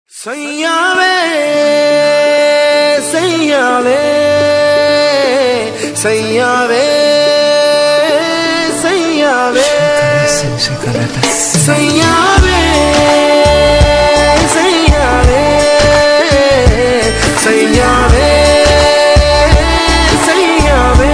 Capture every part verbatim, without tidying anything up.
सैयावे सैयावे सैयावे सैयावे सैयावे सैयावे सैयावे सैयावे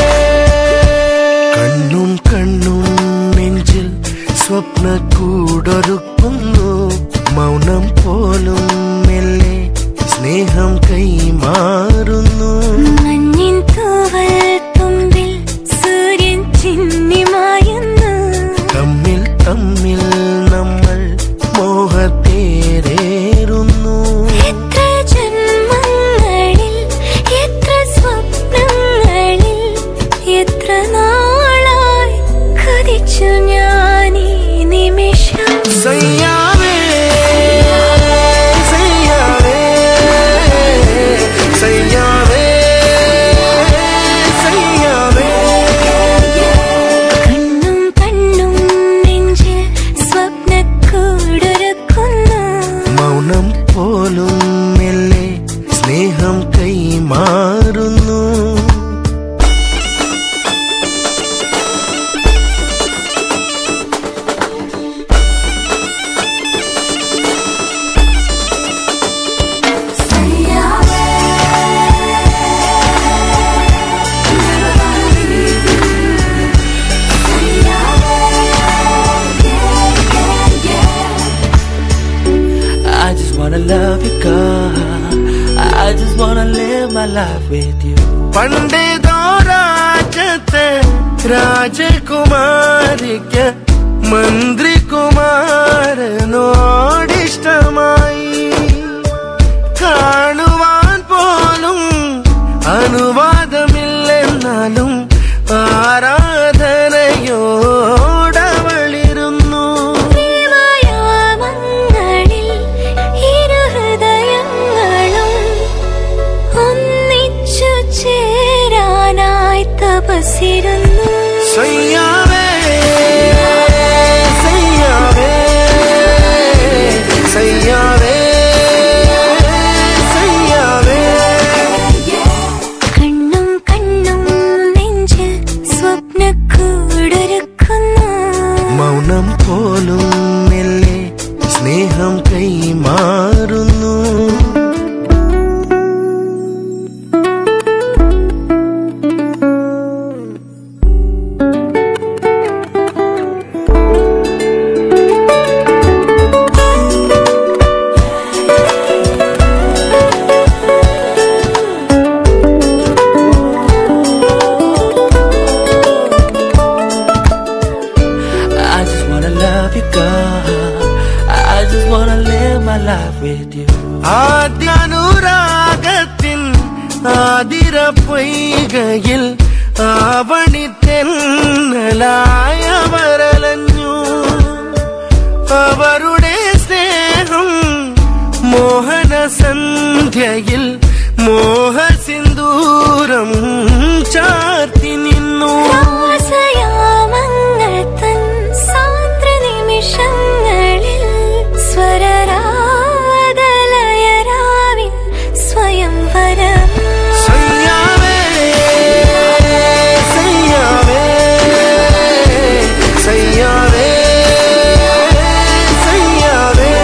कण्णुम कण्णुम നെഞ്ചിൽ സ്വപ്നക്കൂടൊരുക്കുന്നു മൗനം പോലും മെല്ലെ സ്നേഹം കൈമാറുന്നു മഞ്ഞിൻ തൂവൽ തുമ്പിൽ സൂര്യൻ ചിന്നിമായുന്നു തമ്മിൽ തമ്മിൽ നമ്മൾ മോഹത്തേരേറുന്നു എത്ര ജന്മങ്ങളിൽ എത്ര സ്വപ്നങ്ങളിൽ എത്ര നാളായി കൊതിച്ചു ഞാൻ ഈ നിമിഷം സയ്യാവേ പോലും മെല്ലെ സ്നേഹം കൈമാറുന്നു I just wanna love you, God. I just wanna live my life with you. പണ്ടേതോ രാജ്യത്തെ രാജകുമാരിക്ക് മന്ത്രികുമാരനോടിഷ്ടമായി കാണുവാൻ പോലും അനുവാദമില്ലെന്നാലും ആരാധനയോടവളിരുന്നു തപസിരുന്നു സയ്യാവേ സയ്യാവേ സയ്യാവേ സയ്യാവേ കണ്ണും കണ്ണും നെഞ്ചിൽ സ്വപ്നക്കൂടൊരുക്കുന്നു മൗനം പോലും മെല്ലെ സ്നേഹം കൈമാറുന്നു ആദ്യാനുരാഗത്തിൻ ആതിര പൊയ്കയിൽ ആവണി തെന്നലായവരലഞ്ഞു അവരുടെ സ്നേഹം മോഹന സന്ധ്യയിൽ മോഹസിന്ദൂരം ചാർത്തി നിന്നു രാസയാമങ്ങൾ തൻ സാന്ദ്ര നിമിഷങ്ങളിൽ സ്വരരാഗലയരാവിൻ സ്വയംവരം സയ്യാവേ സയ്യാവേ സയ്യാവേ സയ്യാവേ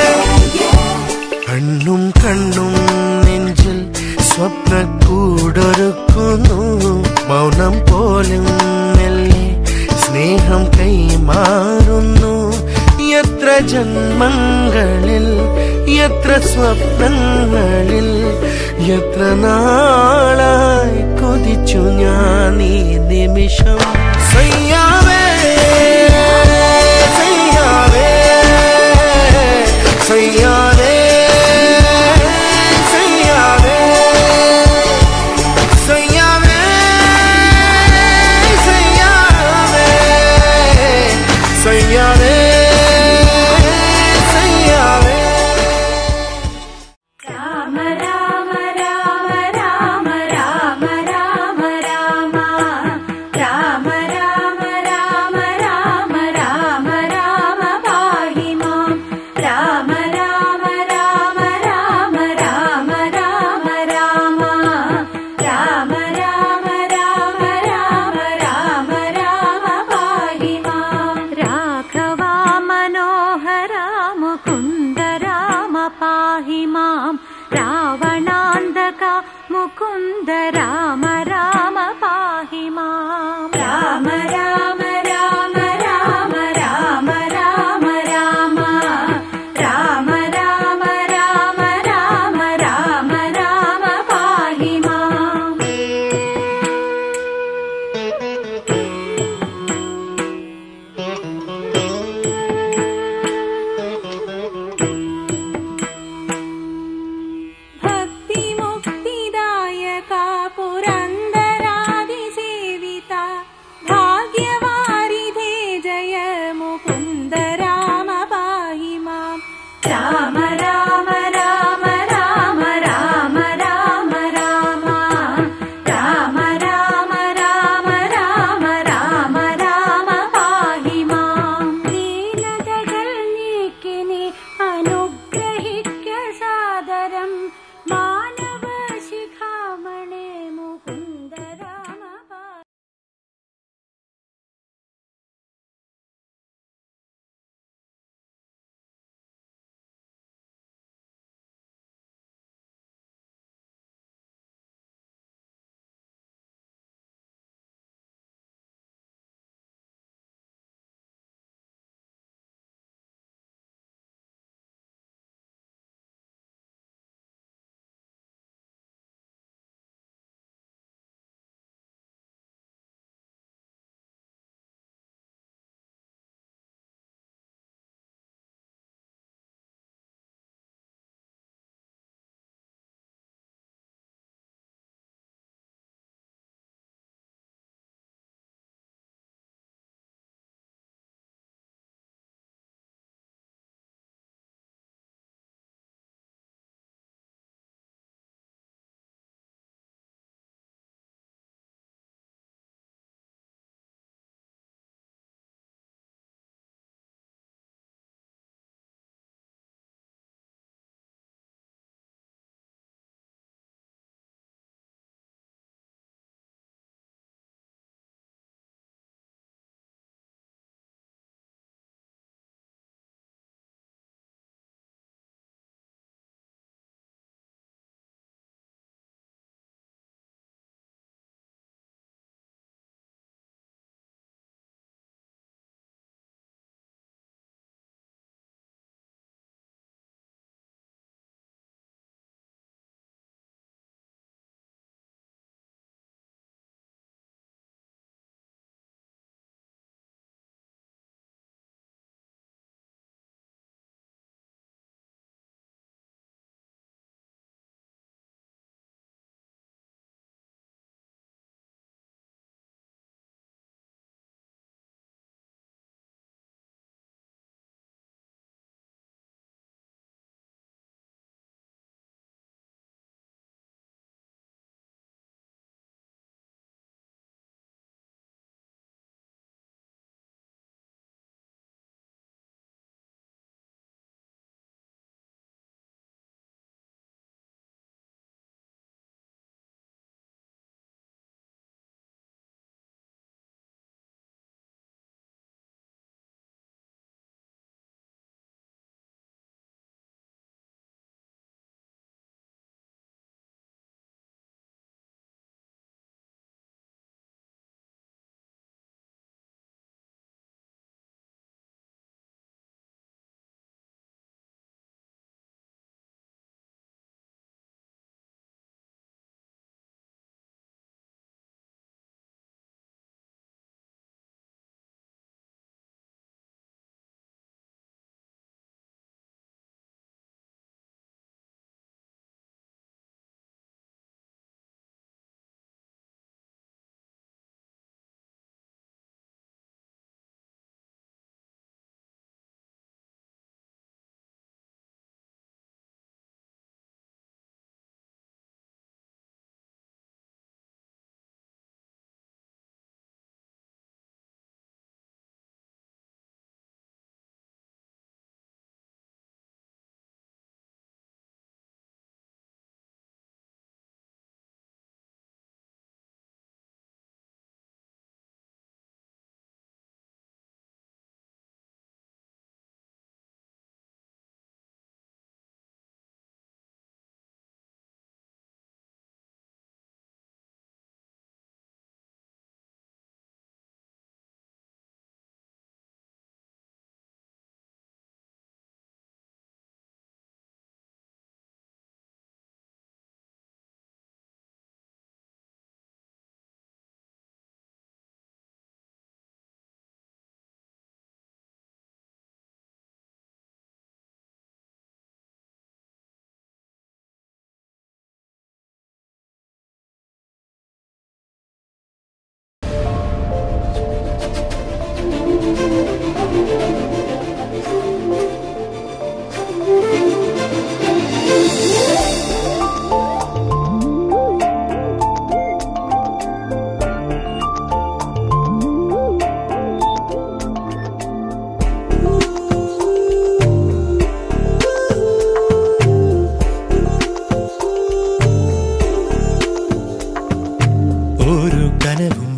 കണ്ണും കണ്ണും നെഞ്ചിൽ സ്വപ്നക്കൂടൊരുക്കുന്നു മൗനം പോലും മെല്ലെ സ്നേഹം കൈമാറുന്നു എത്ര ജന്മങ്ങളിൽ എത്ര സ്വപ്നങ്ങളിൽ എത്ര നാളായി കൊതിച്ചു ഞാൻ ഈ നിമിഷം സയ്യാവേ സയ്യാവേ സയ്യാവേ സയ്യാവേ സയ്യാവേ സയ്യാവേ സയ്യാവേ രാമ രാമ രാമ രാമ രാമ രാമ രാമ राम पाहि मां रावणान्धक मुकुन्द राम राम पाहि मां राम राम राम राम राम राम राम राम राम राम राम राम राम पाहि मां भक्ति मुक्तिदायका पुरन्दरादिसेविता भाग्यवारिधे जय मुकुन्द राम पाहि मां राम राम राम राम राम राम राम राम राम राम राम राम राम पाहि मां दीनजगन्निकिनि अनुग्रहिक्य सादरं मानव शिखामणे मुकुन्द राम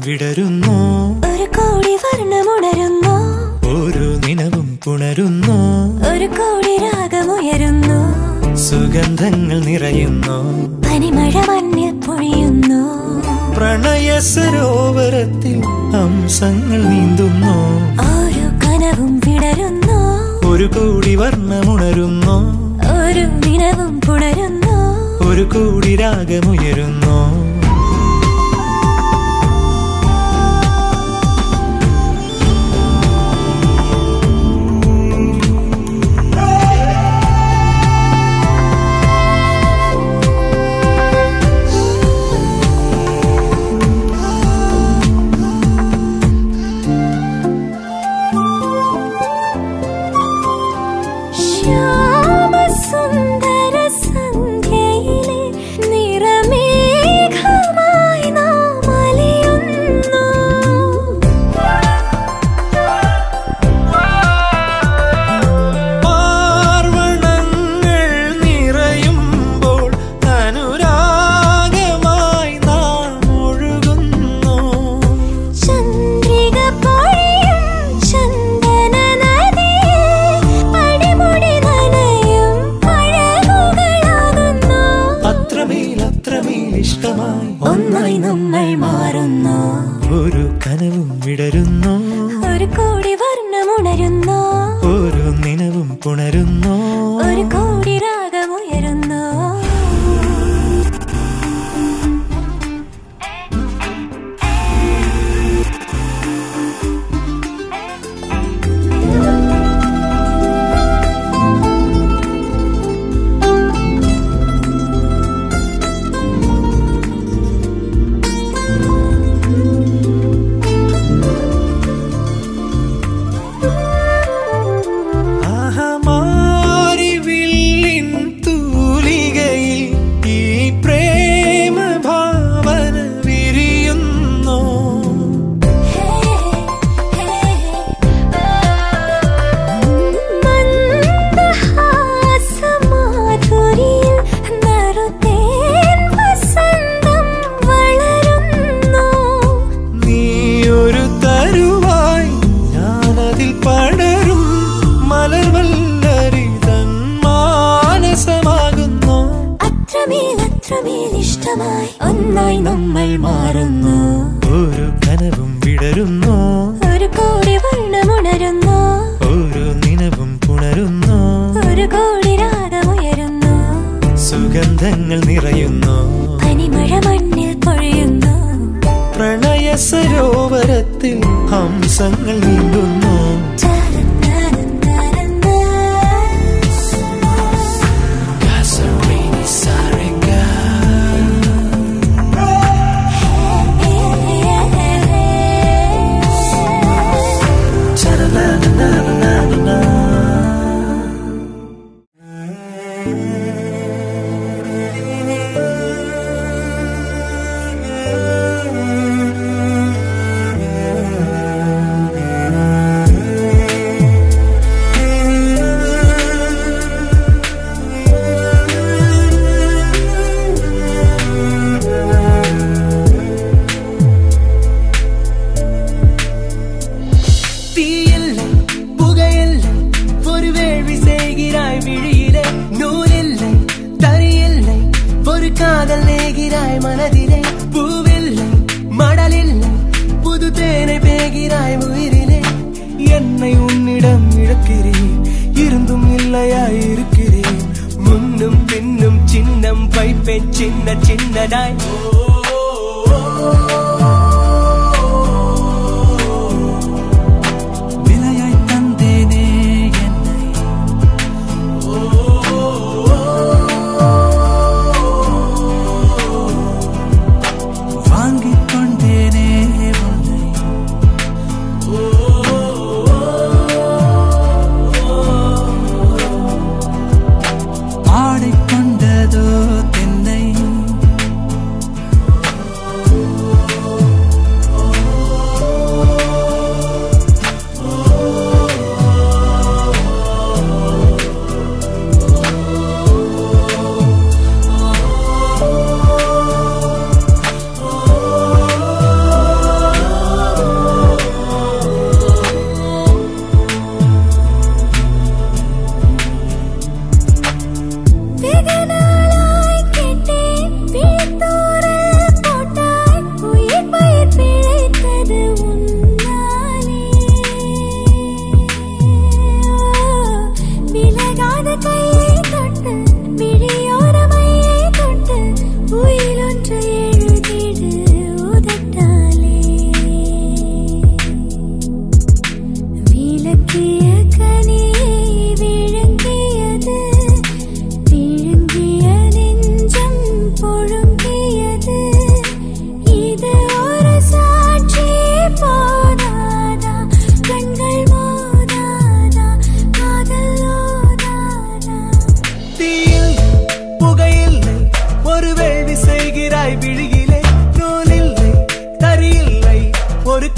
വിടരുന്നു, ഒരു കോടി വർണ്ണമുണരുന്നു, ഓരോ നിലവും പുണരുന്നു, ഒരു കോടി രാഗമുയരുന്നു, സുഗന്ധങ്ങൾ നിറയുന്നു, പനിമഴ മഞ്ഞിൽ പൊഴിയുന്നു, പ്രണയ സരോവരത്തിൽ ഹംസങ്ങൾ നീന്തുന്നു, ഓരോ കനവും വിടരുന്നു, ഒരു കോടി വർണ്ണമുണരുന്നു, ഒരു നിലവും പുണരുന്നു, ഒരു കോടി രാഗമുയരുന്നു. ഒന്നായി നമ്മൾ മാറുന്നു, ഒരു കനവും വിടരുന്നു, ഒരു കോടി വർണ്ണമുണരുന്നു, ഓരോ നിലവും പുണരുന്നു, ഒരു കോടി രാഗമുയരുന്നു. ഒന്നായി നമ്മൾ മാറുന്നു, ഒരു കനവും വിടരുന്നു, ഒരു കോടി വർണ്ണമുണരുന്നു, ഓരോ നിലവും പുണരുന്നു, ഒരു കോടി രാഗമുയരുന്നു, സുഗന്ധങ്ങൾ നിറയുന്നു, പനിമഴ മണ്ണിൽ പൊഴിയുന്നു, പ്രണയ സരോവരത്തിൽ ഹംസങ്ങൾ നീന്തുന്നു. என்னை உன்னிடம் இழக்கிறேன், இருந்தும் இல்லையாயிருக்கிறேன், முன்னும் பின்னும் சின்னம் வைப்பேன் சின்ன சின்னதாய். விலையாய் தந்தேனே என்னை, வாங்கிக் கொண்டேனே உன்னை, ஆடிக்கொண்டதோ தென்னை.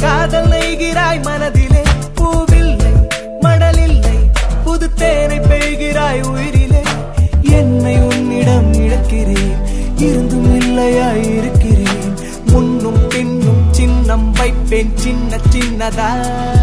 காதல் நெய்கிறாய் மனதிலே பூவில்லை மடலில்லை புது தேனை பெய்கிறாய் உயிரிலே என்னை உன்னிடம் இழக்கிறேன் இருந்தும் இல்லையாய் இருக்கிறேன் முன்னும் பின்னும் சின்னம் வைப்பேன் சின்ன சின்னதா